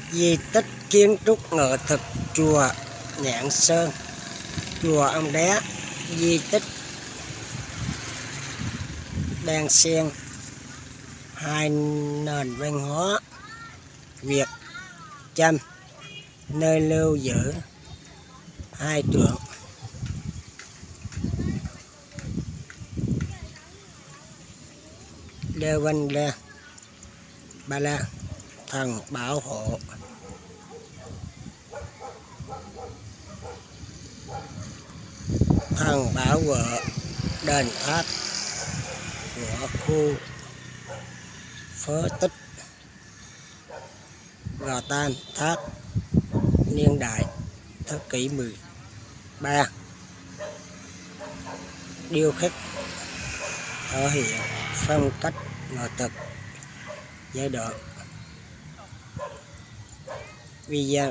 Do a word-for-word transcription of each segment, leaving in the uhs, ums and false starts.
Di tích kiến trúc nghệ thuật chùa Nhạn Sơn, chùa Ông Đá, di tích đan xen hai nền văn hóa Việt Chăm, nơi lưu giữ hai tượng Lê Văn La Ba La, thần bảo hộ, thần bảo vệ đền tháp của khu phế tích Gò Tam Tháp niên đại thế kỷ mười ba, điêu khắc thể hiện phong cách nghệ thuật giai đoạn vi dân.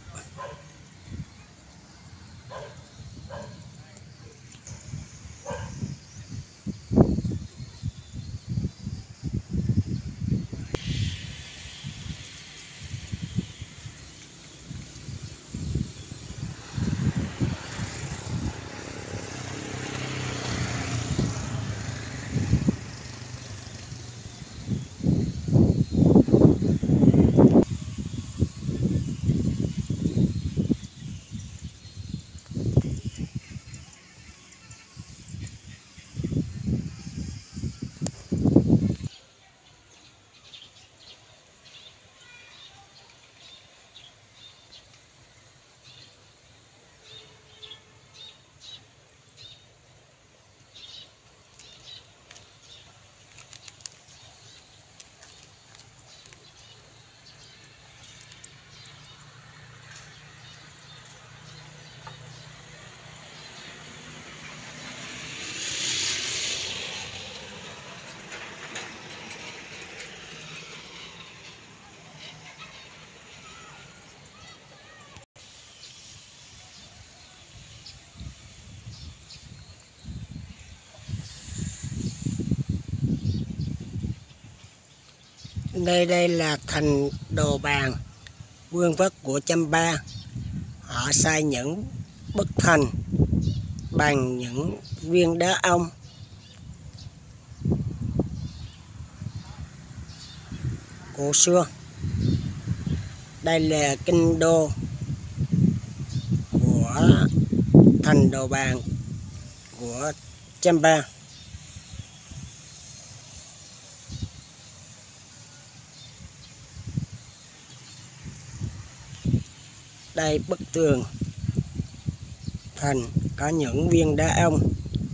Đây đây là thành Đồ Bàn, vương vất của Chăm Ba. Họ xây những bức thành bằng những viên đá ông. Cổ xưa. Đây là kinh đô của thành Đồ Bàn của Chăm Ba. Đây bức tường thành có những viên đá ông.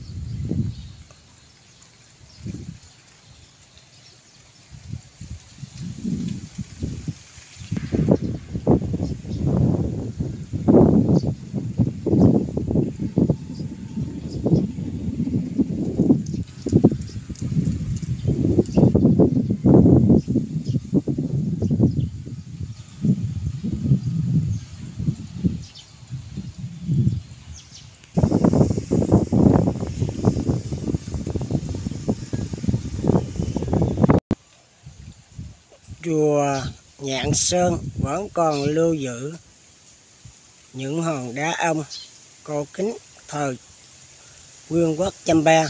Chùa Nhạn Sơn vẫn còn lưu giữ những hòn đá ông cổ kính thời Vương quốc Chăm Ba.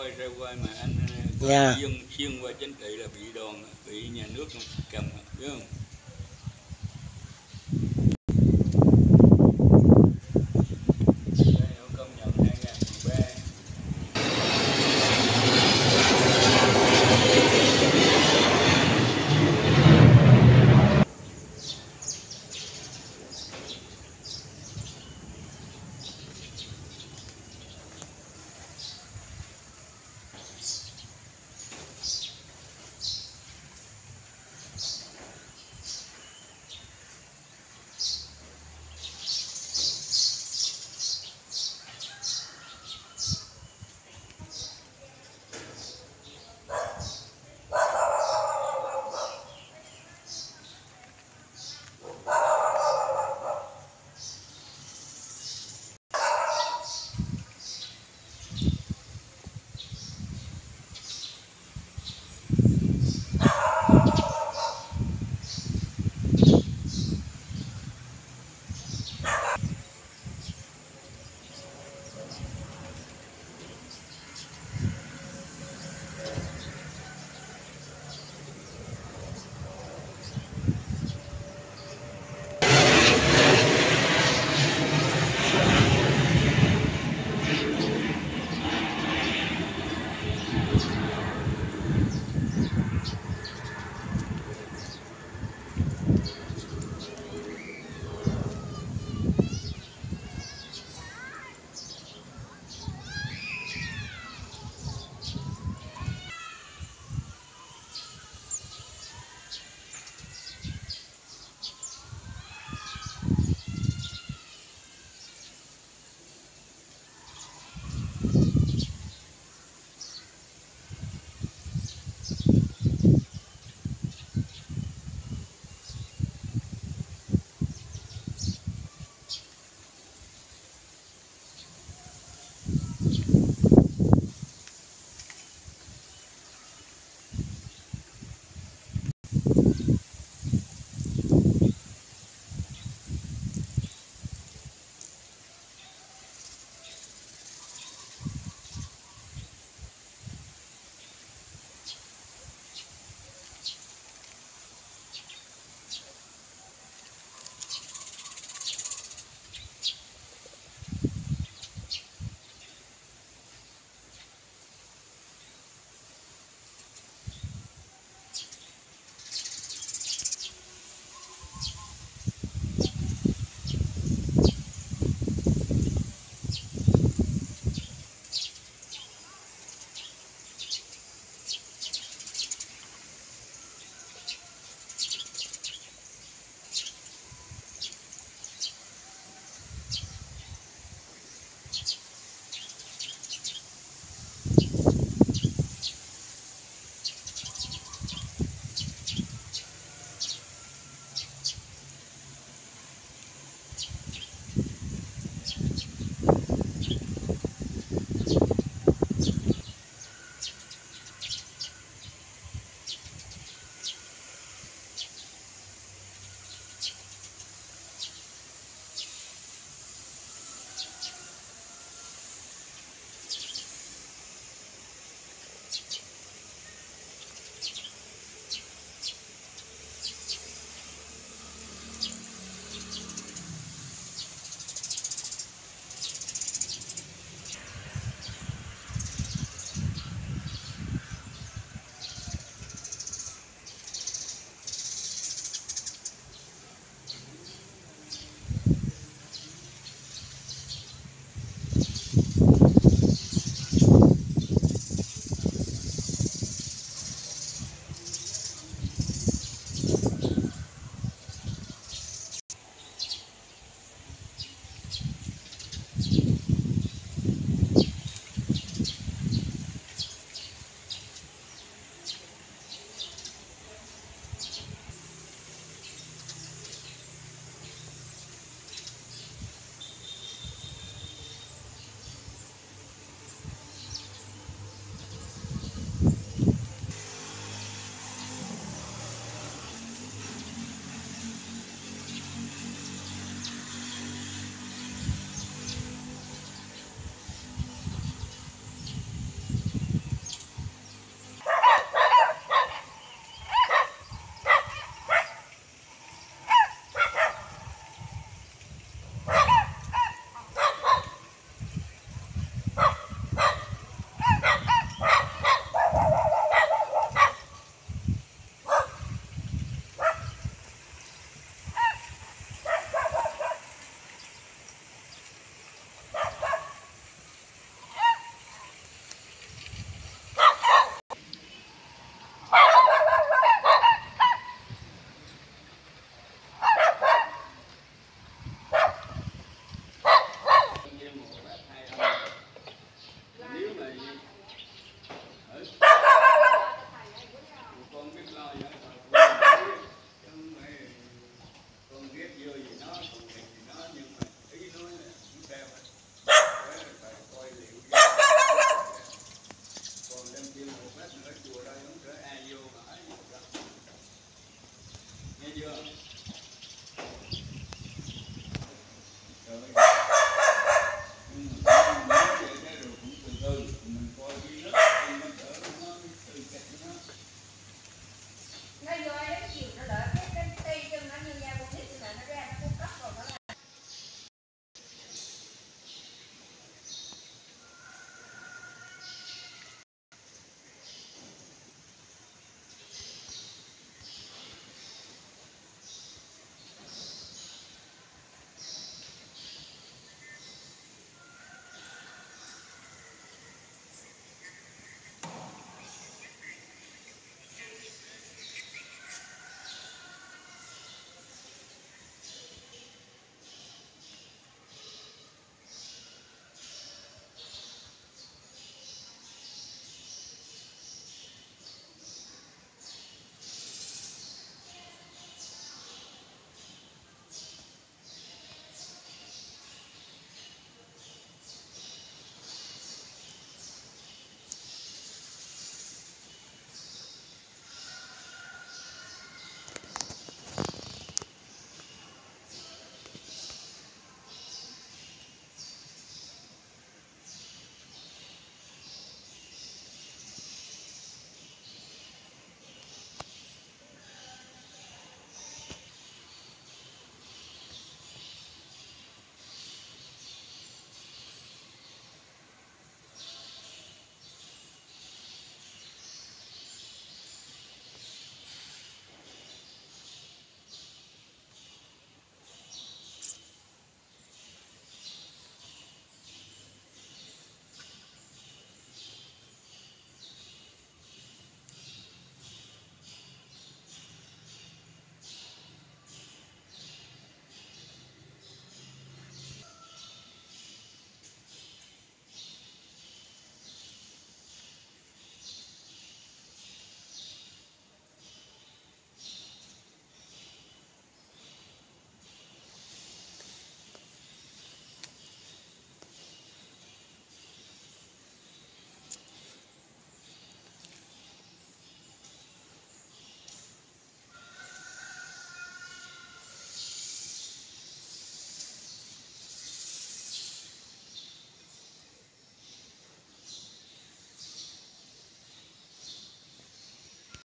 quay ra quay mà anh Dạ. xuyên xuyên qua chính trị là bị đòn, bị nhà nước cầm, biết không? Đây nó công nhận hai nghìn mười ba.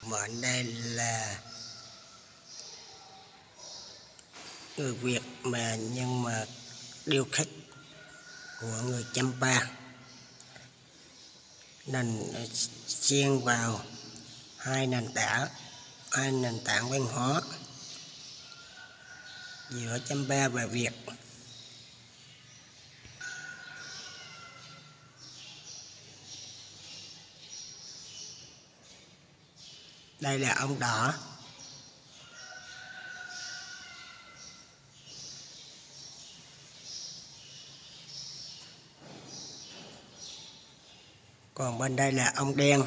Mệnh đây là người Việt mà nhưng mà điêu khắc của người Champa, nên xen vào hai nền tảng hai nền tảng văn hóa giữa Champa và Việt. Đây là ông đỏ. Còn bên đây là ông đen.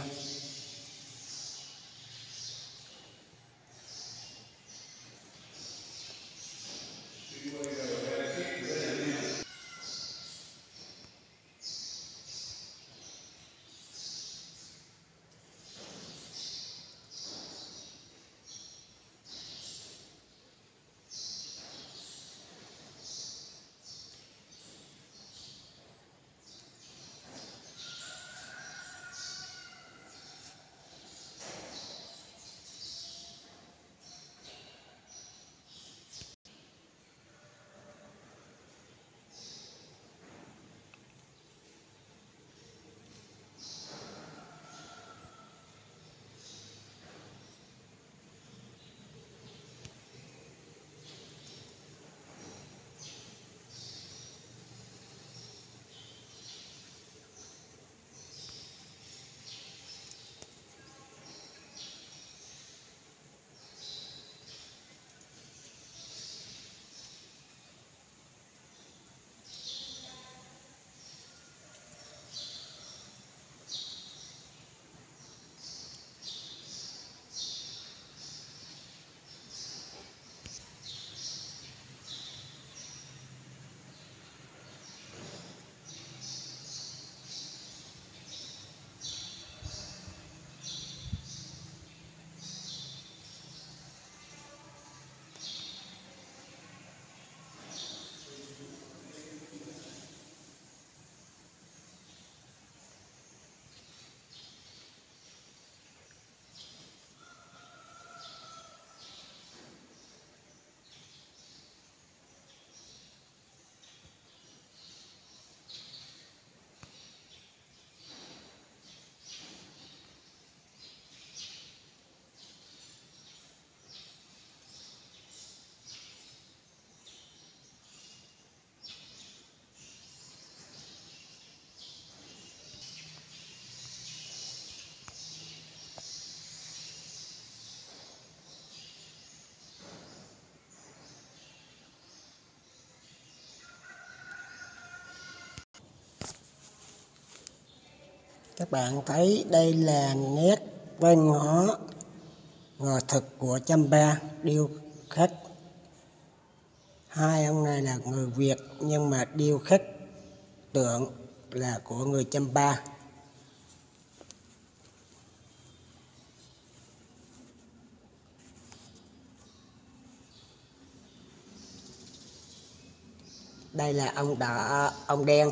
Các bạn thấy đây là nét văn hóa nghệ thuật của Champa điêu khắc. Hai ông này là người Việt nhưng mà điêu khắc tượng là của người Champa. Đây là ông đỏ, ông đen.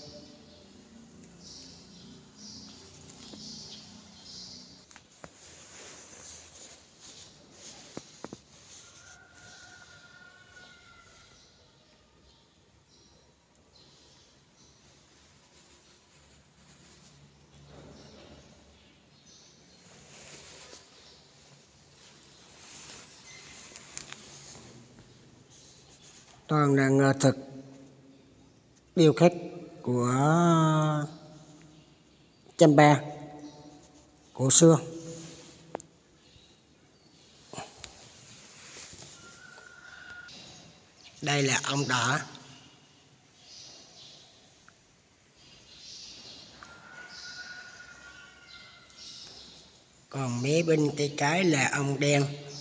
Toàn là nghệ thuật điêu khắc của Champa cổ xưa. Đây là ông đỏ. Còn mé bên tay trái là ông đen.